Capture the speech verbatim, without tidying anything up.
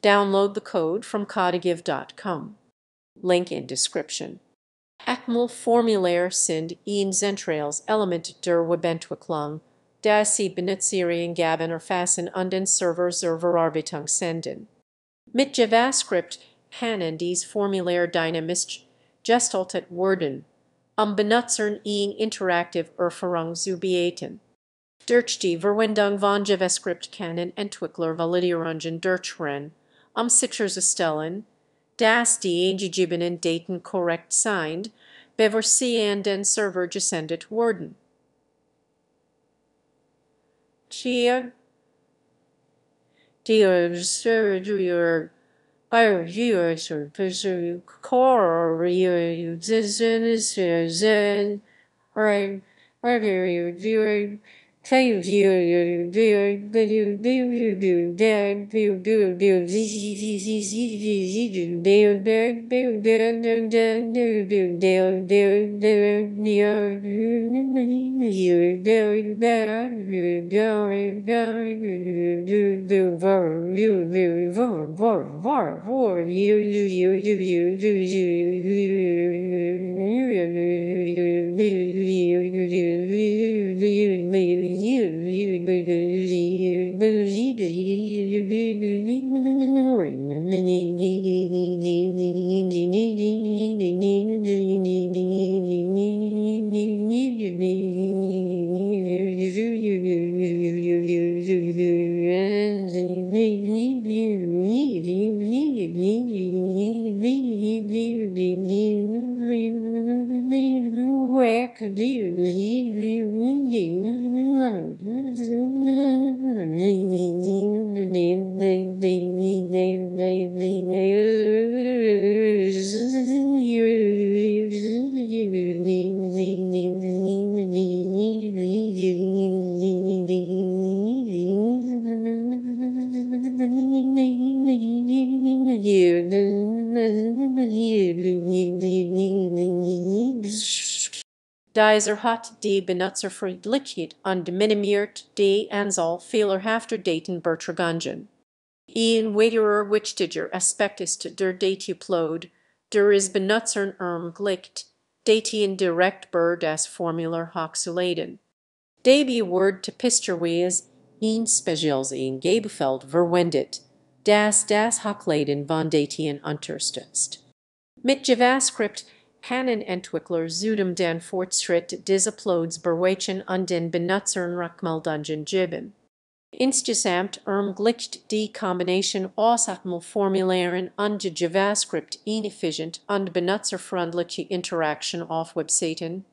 Download the code from codigive dot com. Link in description. H T M L-Formulare sind in zentrales Element der Webentwicklung, das sie benutzereingaben erfassen und den Server zur Verarbeitung senden. Mit JavaScript können diese Formulare dynamisch gestaltet werden, um Benutzern eine interaktive Erfahrung zu bieten. Durch die Verwendung von JavaScript können Entwickler validierungen durchführen, um sicherzustellen, dass die eingegebenen Daten korrekt sind, bevor sie an den Server gesendet werden. Die die Dieser hat die Benutzerfreundlichkeit und minimiert die Anzahl fehlerhafter Datenübertragungen. Ein weiterer wichtiger Aspekt ist der Dateiupload, der es Benutzern ermöglicht, Daten direkt über das Formular hochzuladen. Dabei wird typischerweise ein spezielles Eingabefeld verwendet, das das Hochladen von Daten unterstützt. Mit JavaScript können Entwickler zudem den Fortschritt des Uploads bewerten und den Benutzern Rückmeldungen geben. Insgesamt ermöglicht die Kombination aus H T M L-Formularen und JavaScript eine efficient und benutzerfreundliche Interaktion auf Webseiten.